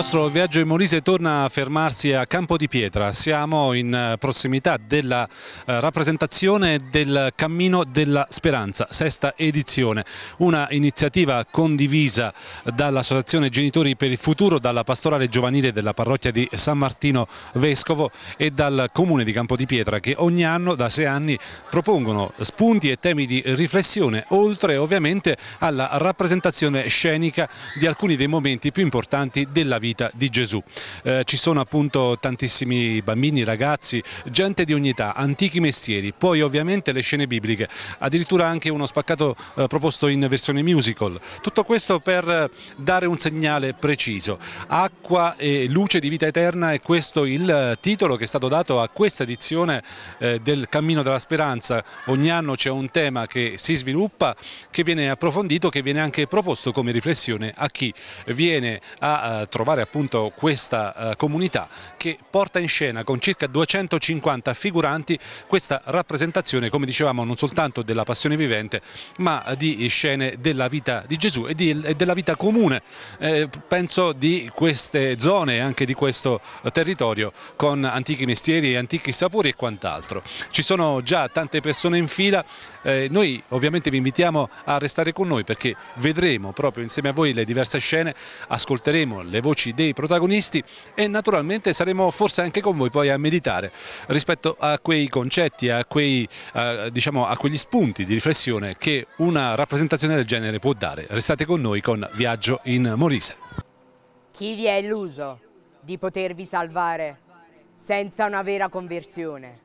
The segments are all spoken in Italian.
nostro viaggio in Molise torna a fermarsi a Campo di Pietra. Siamo in prossimità della rappresentazione del Cammino della Speranza, sesta edizione, una iniziativa condivisa dall'Associazione Genitori per il Futuro, dalla Pastorale Giovanile della Parrocchia di San Martino Vescovo e dal Comune di Campo di Pietra, che ogni anno, da 6 anni, propongono spunti e temi di riflessione, oltre ovviamente alla rappresentazione scenica di alcuni dei momenti più importanti della vita di Gesù. Ci sono appunto tantissimi bambini, ragazzi, gente di ogni età, antichi mestieri, poi ovviamente le scene bibliche, addirittura anche uno spaccato proposto in versione musical. Tutto questo per dare un segnale preciso. Acqua e luce di vita eterna, è questo il titolo che è stato dato a questa edizione del Cammino della Speranza. Ogni anno c'è un tema che si sviluppa, che viene approfondito, che viene anche proposto come riflessione a chi viene a trovare appunto questa comunità che porta in scena con circa 250 figuranti questa rappresentazione, come dicevamo, non soltanto della passione vivente, ma di scene della vita di Gesù e della vita comune, penso, di queste zone, anche di questo territorio, con antichi mestieri, antichi sapori e quant'altro. Ci sono già tante persone in fila, noi ovviamente vi invitiamo a restare con noi perché vedremo proprio insieme a voi le diverse scene, ascolteremo le voci dei protagonisti e naturalmente saremo forse anche con voi poi a meditare rispetto a quei concetti, a quegli spunti di riflessione che una rappresentazione del genere può dare. Restate con noi con Viaggio in Molise. Chi vi è illuso di potervi salvare senza una vera conversione?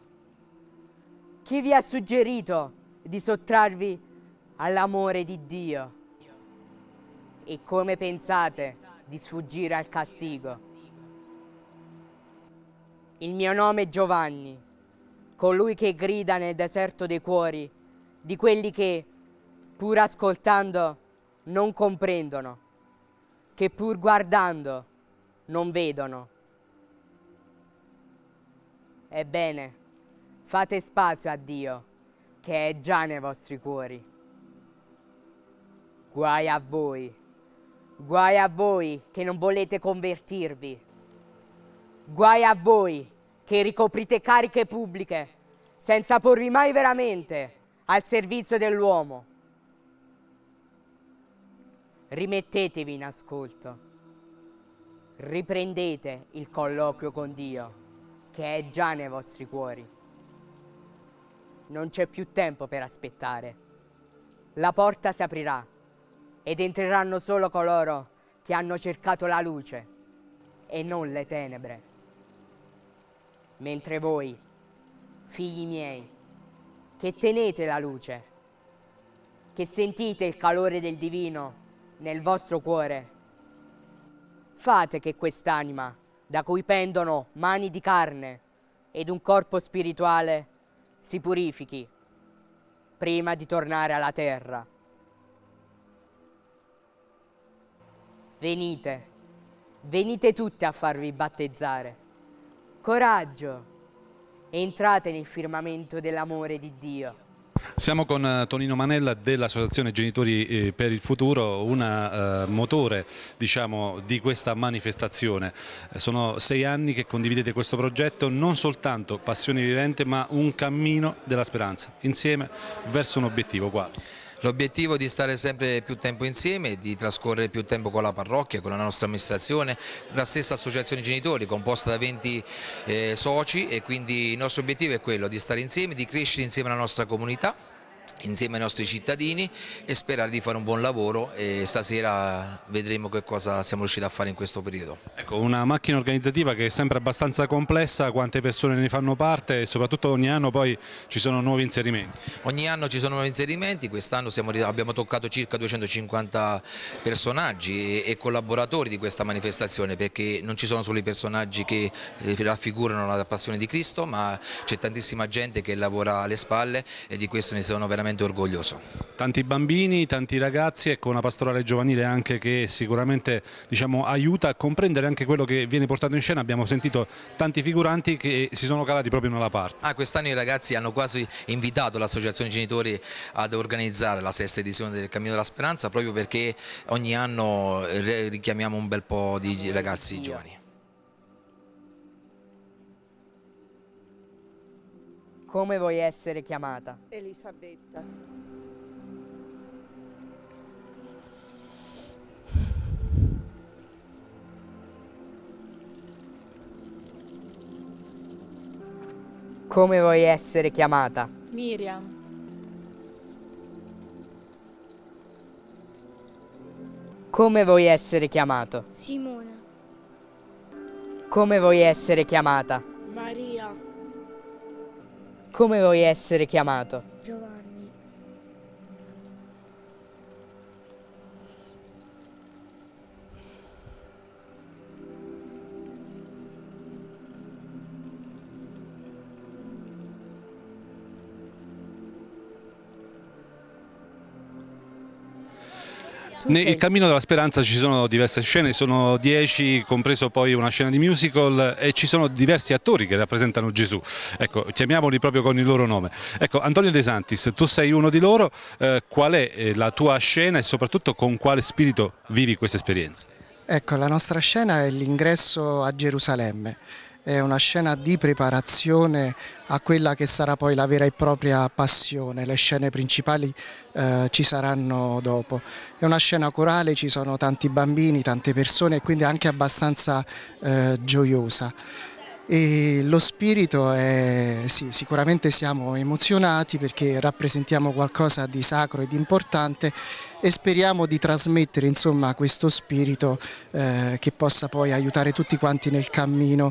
Chi vi ha suggerito di sottrarvi all'amore di Dio? E come pensate di sfuggire al castigo? Il mio nome è Giovanni, colui che grida nel deserto dei cuori di quelli che, pur ascoltando, non comprendono, che pur guardando non vedono. Ebbene, fate spazio a Dio, che è già nei vostri cuori. Guai a voi che non volete convertirvi. Guai a voi che ricoprite cariche pubbliche senza porvi mai veramente al servizio dell'uomo. Rimettetevi in ascolto. Riprendete il colloquio con Dio, che è già nei vostri cuori. Non c'è più tempo per aspettare. La porta si aprirà ed entreranno solo coloro che hanno cercato la luce e non le tenebre. Mentre voi, figli miei, che tenete la luce, che sentite il calore del divino nel vostro cuore, fate che quest'anima, da cui pendono mani di carne ed un corpo spirituale, si purifichi prima di tornare alla terra. Venite tutte a farvi battezzare. Coraggio, entrate nel firmamento dell'amore di Dio. Siamo con Tonino Manella dell'Associazione Genitori per il Futuro, un motore, diciamo, di questa manifestazione. Sono 6 anni che condividete questo progetto, non soltanto passione vivente ma un cammino della speranza, insieme verso un obiettivo. Quale? L'obiettivo è di stare sempre più tempo insieme, di trascorrere più tempo con la parrocchia, con la nostra amministrazione, la stessa associazione genitori composta da 20 soci, e quindi il nostro obiettivo è quello di stare insieme, di crescere insieme alla nostra comunità, insieme ai nostri cittadini, e sperare di fare un buon lavoro, e stasera vedremo che cosa siamo riusciti a fare in questo periodo. Ecco, una macchina organizzativa che è sempre abbastanza complessa, quante persone ne fanno parte e soprattutto ogni anno poi ci sono nuovi inserimenti. Ogni anno ci sono nuovi inserimenti, quest'anno abbiamo toccato circa 250 personaggi e collaboratori di questa manifestazione, perché non ci sono solo i personaggi che raffigurano la passione di Cristo, ma c'è tantissima gente che lavora alle spalle, e di questo ne sono veramente veramente orgoglioso. Tanti bambini, tanti ragazzi, ecco una pastorale giovanile anche che sicuramente diciamo, aiuta a comprendere anche quello che viene portato in scena. Abbiamo sentito tanti figuranti che si sono calati proprio nella parte. Quest'anno i ragazzi hanno quasi invitato l'associazione genitori ad organizzare la sesta edizione del Cammino della Speranza, proprio perché ogni anno richiamiamo un bel po' di ragazzi giovani. Come vuoi essere chiamata? Elisabetta. Come vuoi essere chiamata? Miriam. Come vuoi essere chiamato? Simona. Come vuoi essere chiamata? Maria. Come vuoi essere chiamato? Giovanni. Nel Cammino della Speranza ci sono diverse scene, sono 10, compreso poi una scena di musical, e ci sono diversi attori che rappresentano Gesù. Ecco, chiamiamoli proprio con il loro nome. Ecco, Antonio De Santis, tu sei uno di loro, qual è la tua scena e soprattutto con quale spirito vivi questa esperienza? Ecco, la nostra scena è l'ingresso a Gerusalemme. È una scena di preparazione a quella che sarà poi la vera e propria passione. Le scene principali ci saranno dopo. È una scena corale, ci sono tanti bambini, tante persone e quindi anche abbastanza gioiosa. E lo spirito è, sì, sicuramente siamo emozionati perché rappresentiamo qualcosa di sacro e di importante e speriamo di trasmettere insomma questo spirito che possa poi aiutare tutti quanti nel cammino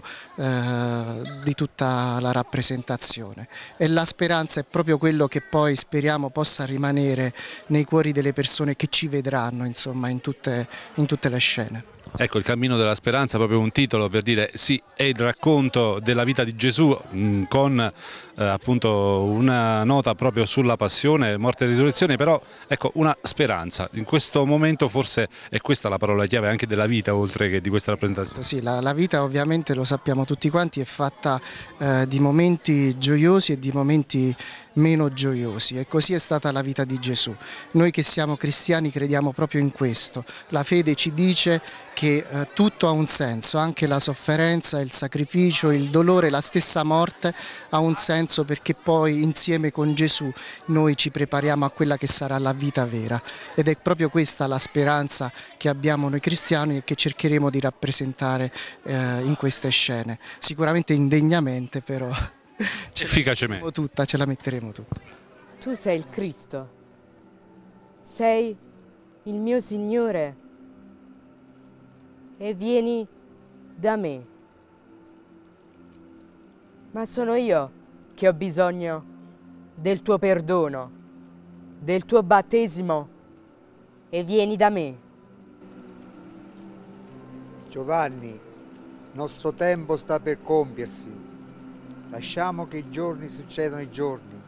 di tutta la rappresentazione. E la speranza è proprio quello che poi speriamo possa rimanere nei cuori delle persone che ci vedranno insomma in tutte le scene. Ecco, il Cammino della Speranza, proprio un titolo per dire sì, è il racconto della vita di Gesù con appunto una nota proprio sulla passione, morte e risurrezione, però ecco una speranza. In questo momento forse è questa la parola chiave anche della vita oltre che di questa rappresentazione. Sì, la vita ovviamente lo sappiamo tutti quanti è fatta di momenti gioiosi e di momenti meno gioiosi e così è stata la vita di Gesù. Noi che siamo cristiani crediamo proprio in questo. La fede ci dice che tutto ha un senso, anche la sofferenza, il sacrificio, il dolore, la stessa morte ha un senso perché poi insieme con Gesù noi ci prepariamo a quella che sarà la vita vera ed è proprio questa la speranza che abbiamo noi cristiani e che cercheremo di rappresentare in queste scene. Sicuramente indegnamente però Efficacemente. ce la metteremo tutta. Tu sei il Cristo. Sei il mio Signore. E vieni da me. Ma sono io che ho bisogno del tuo perdono, del tuo battesimo. E vieni da me. Giovanni, il nostro tempo sta per compiersi. Lasciamo che i giorni succedano i giorni